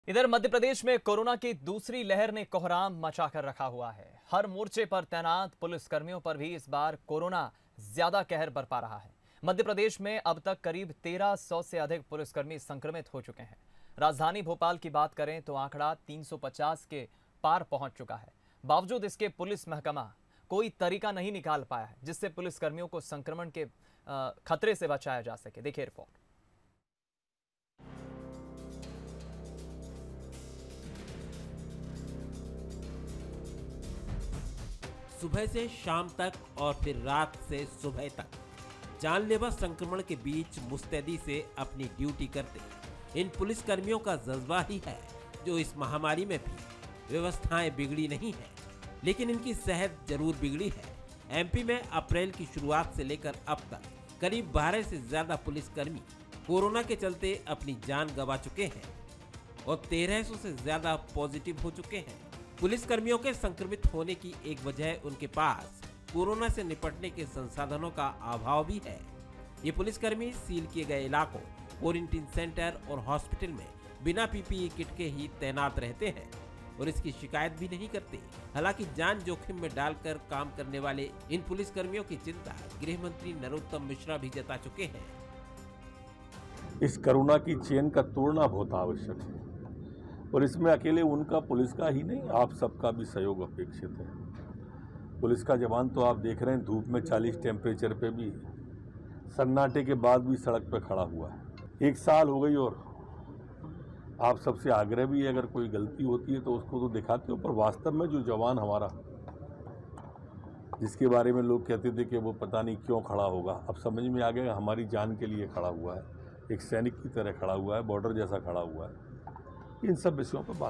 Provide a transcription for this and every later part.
इधर मध्य प्रदेश में कोरोना की दूसरी लहर ने कोहराम मचाकर रखा हुआ है। हर मोर्चे पर तैनात पुलिसकर्मियों पर भी इस बार कोरोना ज्यादा कहर बरपा रहा है। मध्य प्रदेश में अब तक करीब 1300 से अधिक पुलिसकर्मी संक्रमित हो चुके हैं। राजधानी भोपाल की बात करें तो आंकड़ा 350 के पार पहुंच चुका है। बावजूद इसके पुलिस महकमा कोई तरीका नहीं निकाल पाया है जिससे पुलिसकर्मियों को संक्रमण के खतरे से बचाया जा सके। देखिए रिपोर्ट। सुबह से शाम तक और फिर रात से सुबह तक जानलेवा संक्रमण के बीच मुस्तैदी से अपनी ड्यूटी करते इन पुलिसकर्मियों का जज्बा ही है जो इस महामारी में भी व्यवस्थाएं बिगड़ी नहीं है, लेकिन इनकी सेहत जरूर बिगड़ी है। एमपी में अप्रैल की शुरुआत से लेकर अब तक करीब 12 से ज्यादा पुलिसकर्मी कोरोना के चलते अपनी जान गंवा चुके हैं और 1300 से ज्यादा पॉजिटिव हो चुके हैं। पुलिसकर्मियों के संक्रमित होने की एक वजह उनके पास कोरोना से निपटने के संसाधनों का अभाव भी है। ये पुलिसकर्मी सील किए गए इलाकों, क्वारंटीन सेंटर और हॉस्पिटल में बिना पीपीई किट के ही तैनात रहते हैं और इसकी शिकायत भी नहीं करते। हालांकि जान जोखिम में डालकर काम करने वाले इन पुलिसकर्मियों की चिंता गृह मंत्री नरोत्तम मिश्रा भी जता चुके हैं। इस कोरोना की चेन का तोड़ना बहुत आवश्यक है और इसमें अकेले उनका, पुलिस का ही नहीं, आप सबका भी सहयोग अपेक्षित है। पुलिस का जवान तो आप देख रहे हैं धूप में 40 टेम्परेचर पे भी सन्नाटे के बाद भी सड़क पे खड़ा हुआ है। 1 साल हो गई और आप सबसे आग्रह भी है अगर कोई गलती होती है तो उसको तो दिखाते हो, पर वास्तव में जो जवान हमारा, जिसके बारे में लोग कहते थे कि वो पता नहीं क्यों खड़ा होगा, अब समझ में आ गया हमारी जान के लिए खड़ा हुआ है, एक सैनिक की तरह खड़ा हुआ है, बॉर्डर जैसा खड़ा हुआ है। इन सब विषयों पर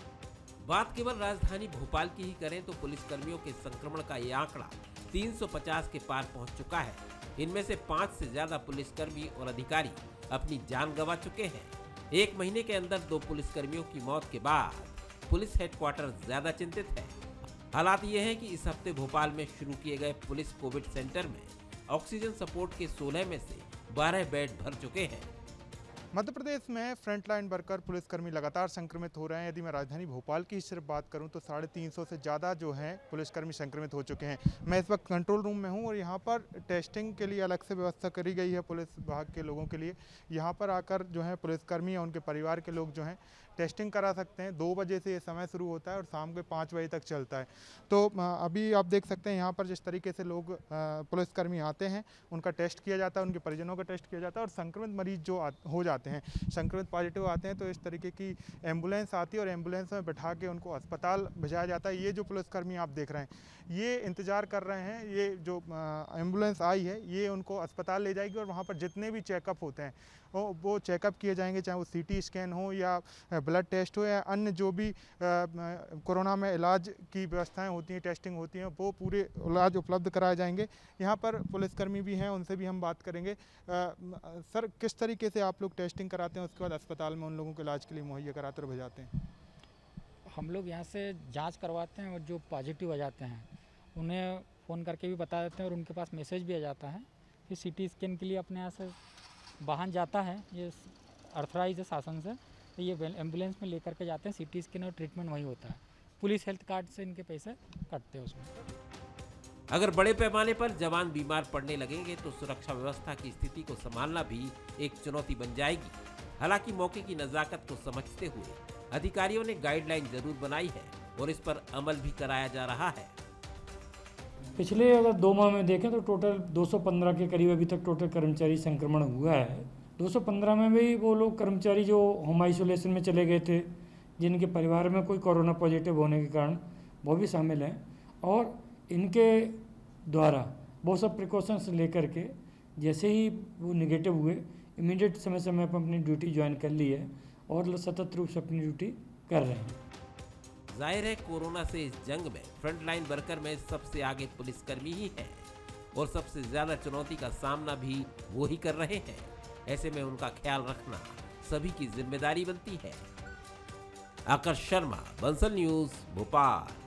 बात केवल राजधानी भोपाल की ही करें तो पुलिसकर्मियों के संक्रमण का ये आंकड़ा 350 के पार पहुंच चुका है। इनमें से 5 से ज्यादा पुलिसकर्मी और अधिकारी अपनी जान गंवा चुके हैं। 1 महीने के अंदर 2 पुलिसकर्मियों की मौत के बाद पुलिस हेडक्वार्टर ज्यादा चिंतित है। हालात ये है कि इस हफ्ते भोपाल में शुरू किए गए पुलिस कोविड सेंटर में ऑक्सीजन सपोर्ट के 16 में से 12 बेड भर चुके हैं। मध्य प्रदेश में फ्रंटलाइन वर्कर पुलिसकर्मी लगातार संक्रमित हो रहे हैं। यदि मैं राजधानी भोपाल की सिर्फ बात करूं तो 350 से ज़्यादा जो हैं पुलिसकर्मी संक्रमित हो चुके हैं। मैं इस वक्त कंट्रोल रूम में हूं और यहां पर टेस्टिंग के लिए अलग से व्यवस्था करी गई है पुलिस विभाग के लोगों के लिए। यहां पर आकर जो है पुलिसकर्मी और उनके परिवार के लोग जो हैं टेस्टिंग करा सकते हैं। 2 बजे से ये समय शुरू होता है और शाम के 5 बजे तक चलता है। तो अभी आप देख सकते हैं यहाँ पर जिस तरीके से लोग पुलिसकर्मी आते हैं, उनका टेस्ट किया जाता है, उनके परिजनों का टेस्ट किया जाता है और संक्रमित मरीज जो हो जाते हैं, संक्रमित पॉजिटिव आते हैं तो इस तरीके की एम्बुलेंस आती है और एम्बुलेंस में बैठा के उनको अस्पताल भिजाया जाता है। ये जो पुलिसकर्मी आप देख रहे हैं ये इंतज़ार कर रहे हैं, ये जो एम्बुलेंस आई है ये उनको अस्पताल ले जाएगी और वहाँ पर जितने भी चेकअप होते हैं वो चेकअप किए जाएंगे, चाहे वो सीटी स्कैन हो या ब्लड टेस्ट हो या अन्य जो भी कोरोना में इलाज की व्यवस्थाएं होती हैं, टेस्टिंग होती हैं, वो पूरे इलाज उपलब्ध कराए जाएंगे। यहाँ पर पुलिसकर्मी भी हैं, उनसे भी हम बात करेंगे। सर, किस तरीके से आप लोग टेस्टिंग कराते हैं, उसके बाद अस्पताल में उन लोगों को इलाज के लिए मुहैया कराते और भेजाते हैं? हम लोग यहाँ से जांच करवाते हैं और जो पॉजिटिव आ जाते हैं उन्हें फ़ोन करके भी बता देते हैं और उनके पास मैसेज भी आ जाता है कि सीटी स्कैन के लिए अपने यहाँ से वाहन जाता है, ये ऑथराइज है शासन से, तो ये एम्बुलेंस में लेकर के जाते हैं। सीटी स्कैन और ट्रीटमेंट वही होता है, पुलिस हेल्थ कार्ड से इनके पैसे कटते हैं उसमें। अगर बड़े पैमाने पर जवान बीमार पड़ने लगेंगे तो सुरक्षा व्यवस्था की स्थिति को संभालना भी एक चुनौती बन जाएगी। हालांकि मौके की नज़ाकत को समझते हुए अधिकारियों ने गाइडलाइन जरूर बनाई है और इस पर अमल भी कराया जा रहा है। पिछले अगर 2 माह में देखें तो टोटल 215 के करीब अभी तक टोटल कर्मचारी संक्रमण हुआ है। 215 में भी वो लोग कर्मचारी जो होम आइसोलेशन में चले गए थे, जिनके परिवार में कोई कोरोना पॉजिटिव होने के कारण वो भी शामिल हैं और इनके द्वारा वो सब प्रिकॉशंस लेकर के जैसे ही वो निगेटिव हुए इमीडिएट समय समय पर अपनी ड्यूटी ज्वाइन कर ली है और सतत रूप से अपनी ड्यूटी कर रहे हैं। जाहिर है कोरोना से इस जंग में फ्रंटलाइन वर्कर में सबसे आगे पुलिसकर्मी ही हैं और सबसे ज्यादा चुनौती का सामना भी वो ही कर रहे हैं। ऐसे में उनका ख्याल रखना सभी की जिम्मेदारी बनती है। आकर्ष शर्मा, बंसल न्यूज, भोपाल।